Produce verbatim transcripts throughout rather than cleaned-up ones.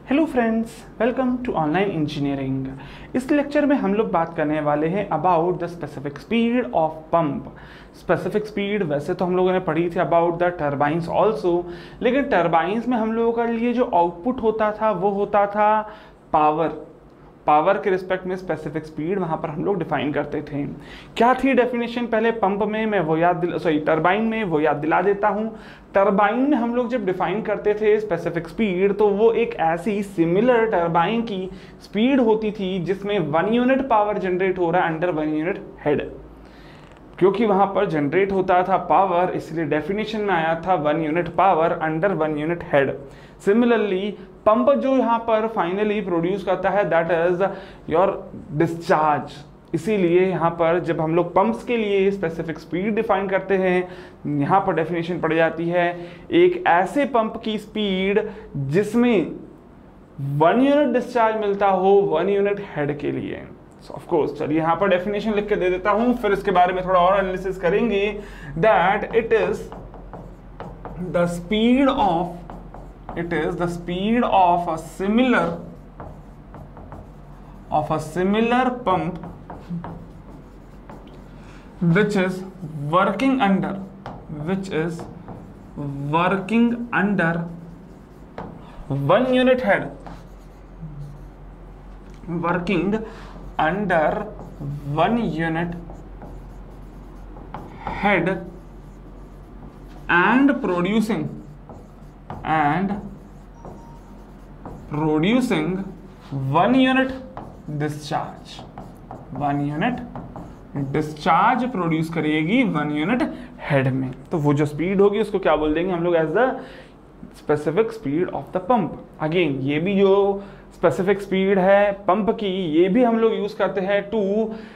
Hello friends, welcome to online engineering. इस lecture में हम लोग बात करने वाले हैं about the specific speed of pump. Specific speed वैसे तो हम लोगों ने पढ़ी थी अबाउट द टरबाइंस ऑल्सो, लेकिन टरबाइंस में हम लोगों का लिए जो आउटपुट होता था वो होता था पावर। पावर के रिस्पेक्ट में स्पेसिफिक स्पीड वहाँ पर हम लोग डिफाइन करते थे। क्या थी डेफिनेशन पहले पंप में, मैं वो याद दिला सॉरी टरबाइन में वो याद दिला देता हूँ। टरबाइन में हम लोग जब डिफाइन करते थे स्पेसिफिक स्पीड, तो वो एक ऐसी सिमिलर टरबाइन की स्पीड होती थी जिसमें वन यूनिट पावर जनरेट हो रहा है अंडर वन यूनिट हेड। क्योंकि वहां पर जनरेट होता था पावर, इसलिए डेफिनेशन में आया था one unit power under one unit head. Similarly pump जो यहाँ पर फाइनली प्रोड्यूस करता है दैट इज योर डिस्चार्ज। इसीलिए यहाँ पर जब हम लोग पंप्स के लिए स्पेसिफिक स्पीड डिफाइन करते हैं, यहाँ पर डेफिनेशन पड़ जाती है एक ऐसे पंप की स्पीड जिसमें वन यूनिट डिस्चार्ज मिलता हो वन यूनिट हेड के लिए। ऑफ कोर्स चलिए यहाँ पर डेफिनेशन लिख के दे देता हूं, फिर इसके बारे में थोड़ा और एनालिसिस करेंगे। That it is the speed of it is the speed of a similar of a similar pump which is working under which is working under one unit head working under one unit head and producing and producing one unit discharge one unit discharge produce करेगी one unit head में। तो वो जो speed होगी उसको क्या बोल देंगे हम लोग as the specific speed of the pump. Again ये भी जो स्पेसिफिक स्पीड है पंप की, ये भी हम लोग यूज करते हैं to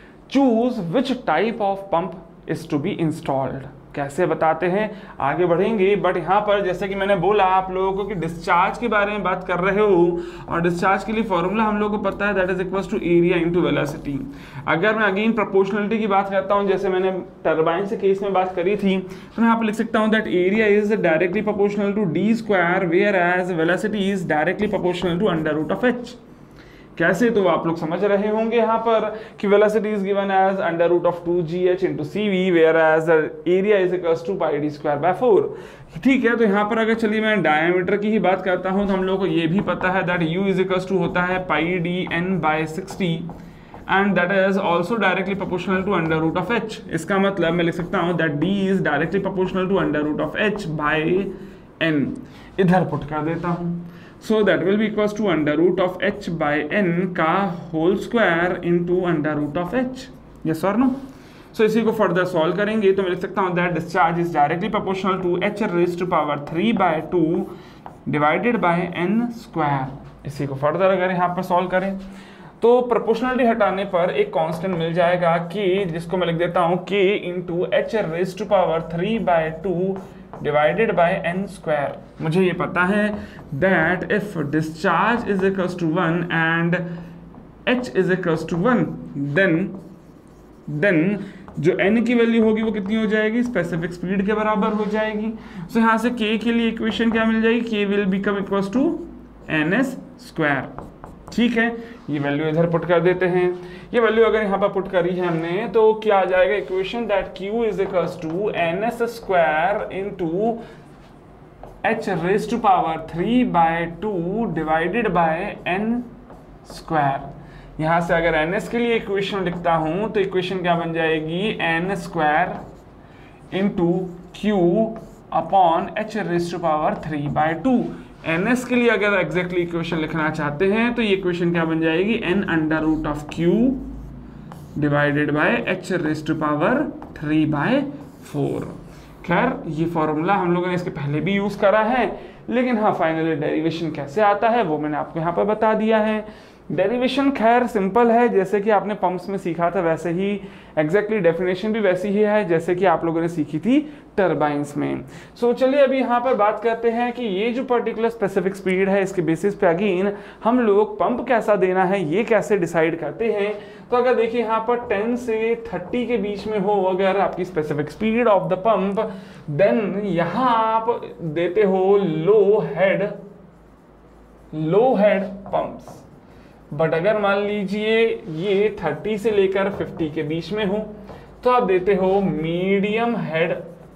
choose which type of pump is to be installed. कैसे बताते हैं आगे बढ़ेंगे, बट यहाँ पर जैसे कि मैंने बोला आप लोगों को कि डिस्चार्ज के बारे में बात कर रहे हो, और डिस्चार्ज के लिए फॉर्मूला हम लोगों को पता है that is equals to area into velocity. अगर मैं अगेन प्रोपोर्शनलिटी की बात करता हूँ, जैसे मैंने टरबाइन से केस में बात करी थी, तो मैं यहाँ पर लिख सकता हूँ that area is directly proportional to D square whereas velocity is directly proportional to under root of H. कैसे, तो आप लोग समझ रहे होंगे यहाँ पर कि velocity is given as under root of two G H into C V whereas area is equals to pi D square by four. ठीक है, तो यहाँ पर अगर चलिए मैं डायमीटर की ही बात करता हूँ, तो हम लोग को ये भी पता है that U is equals to होता है pi D N by sixty and that is also directly proportional to under root of H. इसका मतलब मैं लिख सकता हूँ that D is directly proportional to under root of H by N. इधर put कर देता हूँ, so that will be equals to under root of h by n का whole square into under root of h। yes or no? so इसी को further solve करेंगे तो मैं लिख सकता हूँ that discharge is directly proportional to h raised to power three by two divided by n square। इसी को फर्दर अगर यहाँ पर सॉल्व करें तो प्रोपोर्शनलिटी हटाने पर एक कांस्टेंट मिल जाएगा k, जिसको मैं लिख देता हूँ k into h raised to power three by two divided by n square। मुझे ये पता है that if discharge is equals to one and h is equals to one, then then जो n की वैल्यू होगी वो कितनी हो जाएगी, स्पेसिफिक स्पीड के बराबर हो जाएगी। सो so, यहाँ से k के लिए इक्वेशन क्या मिल जाएगी, k will become equals to ns square। ठीक है, ये वैल्यू इधर पुट कर देते हैं। ये वैल्यू अगर यहाँ पर पुट करी है हमने तो क्या आ जाएगा equation that q is equals to N S square into h raise to power three by two divided by n square. यहाँ से अगर ns के लिए इक्वेशन लिखता हूँ तो इक्वेशन क्या बन जाएगी, n square into Q upon h raise to power three by two. ns के लिए अगर एग्जैक्टली इक्वेशन लिखना चाहते हैं तो ये इक्वेशन क्या बन जाएगी, n under root of q divided by h raise to power three by four. खैर ये फॉर्मूला हम लोगों ने इसके पहले भी यूज करा है, लेकिन हाँ फाइनली डेरिवेशन कैसे आता है वो मैंने आपको यहाँ पर बता दिया है। डेरिवेशन खैर सिंपल है, जैसे कि आपने पंप्स में सीखा था वैसे ही एग्जैक्टली डेफिनेशन भी वैसी ही है जैसे कि आप लोगों ने सीखी थी टरबाइंस में। सो so, चलिए अभी यहाँ पर बात करते हैं कि ये जो पर्टिकुलर स्पेसिफिक स्पीड है इसके बेसिस पे अगेन हम लोग पंप कैसा देना है ये कैसे डिसाइड करते हैं। तो अगर देखिए यहाँ पर टेन से थर्टी के बीच में हो अगर आपकी specific speed of the pump, then यहाँ आप देते हो low head low head pumps. But अगर मान लीजिए ये थर्टी से लेकर फिफ्टी के बीच में हो तो आप देते हो मीडियम हेड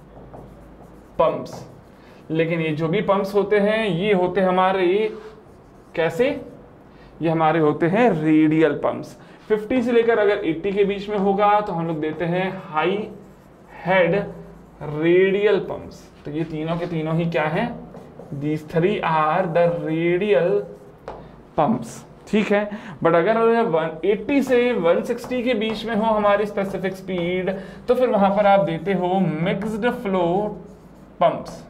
पंप्स। लेकिन ये जो भी पंप्स होते हैं ये होते हमारे कैसे, ये हमारे होते हैं रेडियल पंप्स। फिफ्टी से लेकर अगर एट्टी के बीच में होगा तो हम लोग देते हैं हाई हेड रेडियल पंप्स। तो ये तीनों के तीनों ही क्या हैं, these three are the radial pumps, ठीक है। बट अगर वन एट्टी से वन सिक्सटी के बीच में हो हमारी स्पेसिफिक स्पीड तो फिर वहां पर आप देते हो mixed flow pumps,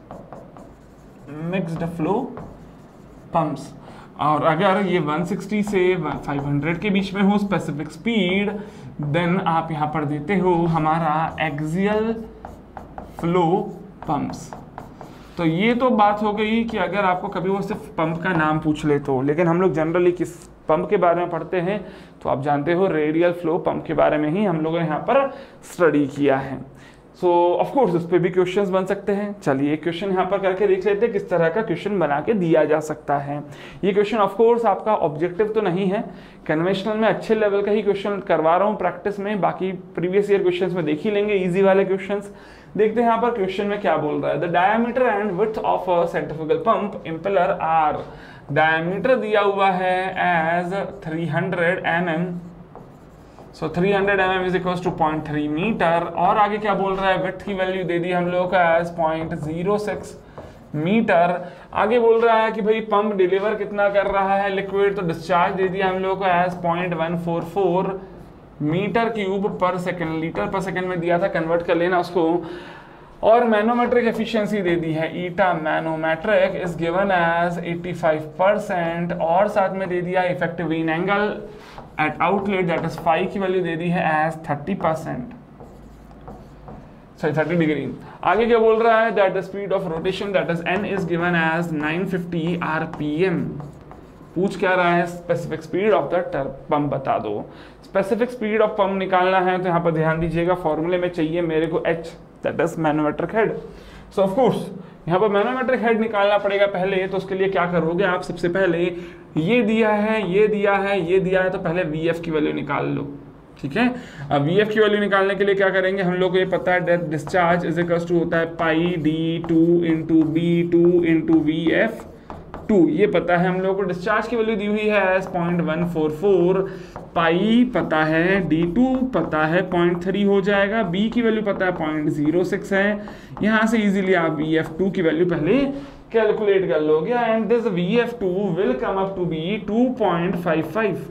mixed flow pumps. और अगर ये वन सिक्सटी से फाइव हंड्रेड के बीच में हो स्पेसिफिक स्पीड देन आप यहां पर देते हो हमारा एक्सियल फ्लो पंप्स। तो ये तो बात हो गई कि अगर आपको कभी वो सिर्फ पंप का नाम पूछ ले तो, लेकिन हम लोग जनरली किस पंप के बारे में पढ़ते हैं तो आप जानते हो रेडियल फ्लो पंप के बारे में ही हम लोगों ने यहाँ पर स्टडी किया है। सो ऑफ कोर्स उस पर भी क्वेश्चंस बन सकते हैं। चलिए एक क्वेश्चन यहाँ पर करके देख लेते हैं किस तरह का क्वेश्चन बना के दिया जा सकता है। ये क्वेश्चन ऑफ कोर्स आपका ऑब्जेक्टिव तो नहीं है, कन्वेंशनल में अच्छे लेवल का ही क्वेश्चन करवा रहा हूँ प्रैक्टिस में, बाकी प्रीवियस ईयर क्वेश्चंस में देख ही लेंगे इजी वाले क्वेश्चंस। देखते हैं यहाँ पर क्वेश्चन में क्या बोल रहा है। The diameter and width of a centrifugal pump impeller are, diameter दिया हुआ है as three hundred M M, so three hundred M M is equal to point three metre. और आगे क्या बोल रहा है, विड्थ की वैल्यू दे दी हम लोगों को as point zero six metre. आगे बोल रहा है कि भाई पंप डिलीवर कितना कर रहा है लिक्विड, तो डिस्चार्ज दे दिया हम लोगों को as point one four four metre cube per second, litre per second में दिया था, कन्वर्ट कर लेना उसको। और मैनोमेट्रिक एफिशिएंसी दे दी है eta manometric is given as eighty five percent, और साथ में दे दिया effective vane angle at outlet that is five की वैल्यू दे दी है as thirty percent, sorry thirty degree. आगे क्या बोल रहा है, that the speed of rotation that is N is given as nine fifty RPM. पूछ क्या रहा है, specific speed of the pump बता दो। स्पेसिफिक स्पीड ऑफ पंप निकालना है तो यहाँ पर ध्यान दीजिएगा फॉर्मूले में चाहिए मेरे को H, that is manometric head. So of course यहाँ पर मैनोमेट्रिक हेड निकालना पड़ेगा पहले, तो उसके लिए क्या करोगे आप, सबसे पहले ये दिया है ये दिया है ये दिया है तो पहले वी एफ की वैल्यू निकाल लो, ठीक है। अब वी एफ की वैल्यू निकालने के लिए क्या करेंगे, हम लोग को ये पता है that discharge is equal to होता है pi D two into B two into V F two, ये पता है हम लोग को। डिस्चार्ज की वैल्यू दी हुई है as point one four four, pi पता है, डी टू पता है पॉइंट थ्री हो जाएगा, बी की वैल्यू पता है पॉइंट जीरो सिक्स है। यहाँ से इजीली आप वी एफ टू की वैल्यू पहले कैलकुलेट कर लोगे and this V F two will come up to be two point five five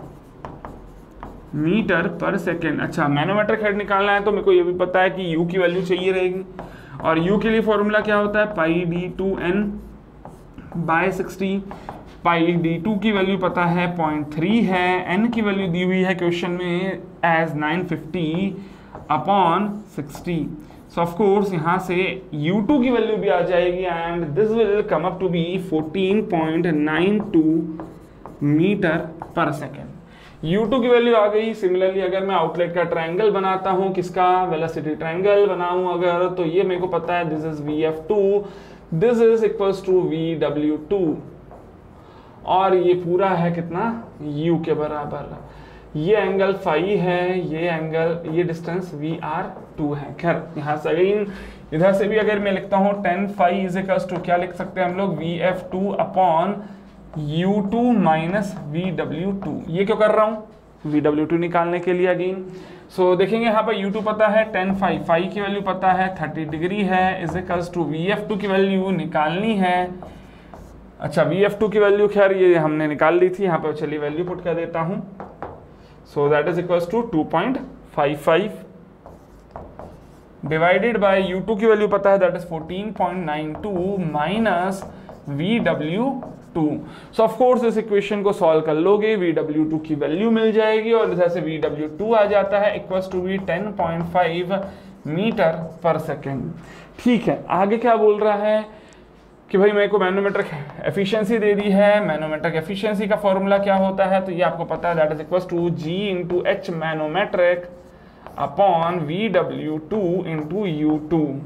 metre पर सेकेंड। अच्छा मैनोमेट्रिक हेड निकालना है तो मेरे को ये भी पता है कि u की वैल्यू चाहिए रहेगी, और u के लिए फॉर्मूला क्या होता है, pi D two N by sixty. Pi D two की वैल्यू पता है पॉइंट थ्री है, n की वैल्यू दी हुई है क्वेश्चन में as nine fifty upon sixty. So of course यहाँ से यू टू की वैल्यू भी आ जाएगी and this will come up to be fourteen point nine two metre पर सेकेंड। यू टू की वैल्यू आ गई। सिमिलरली अगर मैं आउटलेट का ट्रायंगल बनाता हूँ, किसका, वेलोसिटी ट्रायंगल बनाऊँ अगर, तो ये मेरे को पता है this is V F two, this is equals to V W two, और ये पूरा है कितना, u के बराबर। ये एंगल फाई है, ये एंगल, ये डिस्टेंस वी आर टू है। खैर यहाँ से अगेन इधर से भी अगर मैं लिखता हूँ tan phi is equals to क्या लिख सकते हैं हम लोग, V F two upon U two minus V W two. ये क्यों कर रहा हूँ, वी डब्ल्यू टू निकालने के लिए अगेन। सो so, देखेंगे यहाँ पर यू टू पता है टेन फाई, फाई की वैल्यू पता है थर्टी डिग्री है, is equals to V F two की वैल्यू निकालनी है। अच्छा वी एफ टू की वैल्यू खैर ये हमने निकाल ली थी, यहाँ पर चलिए वैल्यू पुट कर देता हूँ। So that is equals to two point five five divided by U two की वैल्यू पता है that is fourteen point nine two minus V W two. So of course इस इक्वेशन को सॉल्व कर लोगे, वी डब्ल्यू टू की value मिल जाएगी और इधर से वी डब्ल्यू टू आ जाता है equals to be ten point five metre पर सेकेंड। ठीक है, आगे क्या बोल रहा है कि भाई मेरे को मैनोमेट्रिक एफिशिएंसी दे दी है। मैनोमेट्रिक एफिशिएंसी का फॉर्मूला क्या होता है, तो ये आपको पता है that is equals to G into H manometric upon V W two into U two.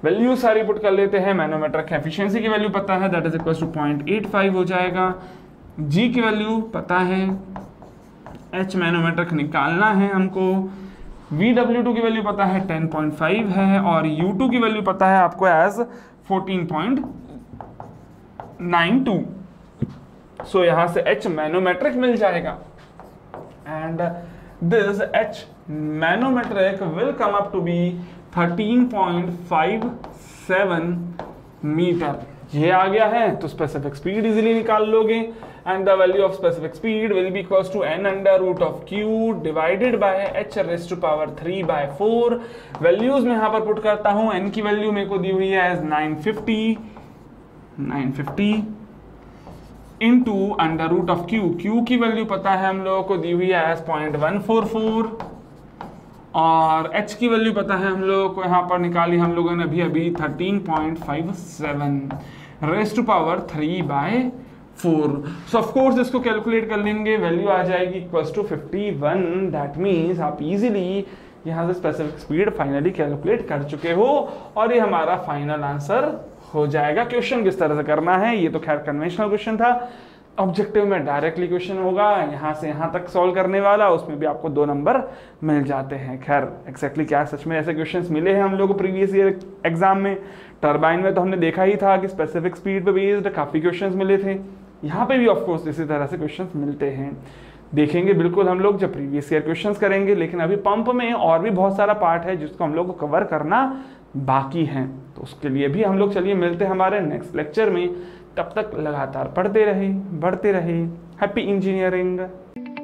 Value सारी पुट कर लेते हैं। मैनोमेट्रिक एफिशिएंसी की वैल्यू पता है, that is equal to point eight five हो जाएगा। जी की वैल्यू पता है, एच मैनोमेट्रिक निकालना है हमको। वी डब्ल्यू टू की वैल्यू पता है टेन पॉइंट फाइव है, और यू टू की वैल्यू पता है आपको as fourteen point nine two. So यहां से एच मैनोमेट्रिक मिल जाएगा, and this H manometric will come up to be thirteen point five seven metre. ये आ गया है तो स्पेसिफिक स्पीड इजीली निकाल लोगे, and the value of specific speed will be equals to N under root of Q divided by H raise to power three by four. Values में यहाँ पर पुट करता हूँ। एन की वैल्यू मेरे को दी हुई है as nine fifty nine fifty into under root of Q. Q की वैल्यू पता है हम लोगों को दी हुई है as point one four four, और h की वैल्यू पता है हम लोगों को यहाँ पर निकाली हम लोगों ने अभी अभी thirteen point five seven raise to power three by four. So of course इसको कैलकुलेट कर लेंगे, वैल्यू आ जाएगी equals to fifty one. That means आप इजीली यहाँ से स्पेसिफिक स्पीड फाइनली कैलकुलेट कर चुके हो, और ये हमारा फाइनल आंसर हो जाएगा। क्वेश्चन किस तरह से करना है, ये तो खैर कन्वेंशनल क्वेश्चन था। ऑब्जेक्टिव में डायरेक्टली क्वेश्चन होगा, यहाँ से यहाँ तक सॉल्व करने वाला, उसमें भी आपको दो नंबर मिल जाते हैं। खैर एक्जैक्टली क्या सच में ऐसे क्वेश्चंस मिले हैं हम लोग को प्रीवियस ईयर एग्जाम में? टरबाइन में तो हमने देखा ही था कि स्पेसिफिक स्पीड पे बेस्ड काफ़ी क्वेश्चंस मिले थे, यहाँ पे भी ऑफकोर्स इसी तरह से क्वेश्चंस मिलते हैं। देखेंगे बिल्कुल हम लोग जब प्रीवियस ईयर क्वेश्चंस करेंगे, लेकिन अभी पंप में और भी बहुत सारा पार्ट है जिसको हम लोग को कवर करना बाकी है, तो उसके लिए भी हम लोग चलिए मिलते हैं हमारे नेक्स्ट लेक्चर में। तब तक लगातार पढ़ते रहे, बढ़ते रहे। Happy engineering.